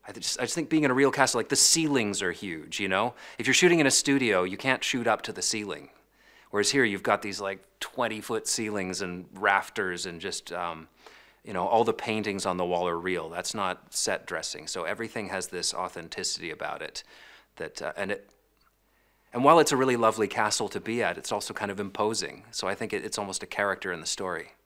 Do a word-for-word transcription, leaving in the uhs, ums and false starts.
I just, I just think being in a real castle, like the ceilings are huge, you know? If you're shooting in a studio, you can't shoot up to the ceiling. Whereas here you've got these like twenty foot ceilings and rafters and just, um, you know, all the paintings on the wall are real. That's not set dressing. So everything has this authenticity about it. That, uh, and it, and while it's a really lovely castle to be at, it's also kind of imposing. So I think it, it's almost a character in the story.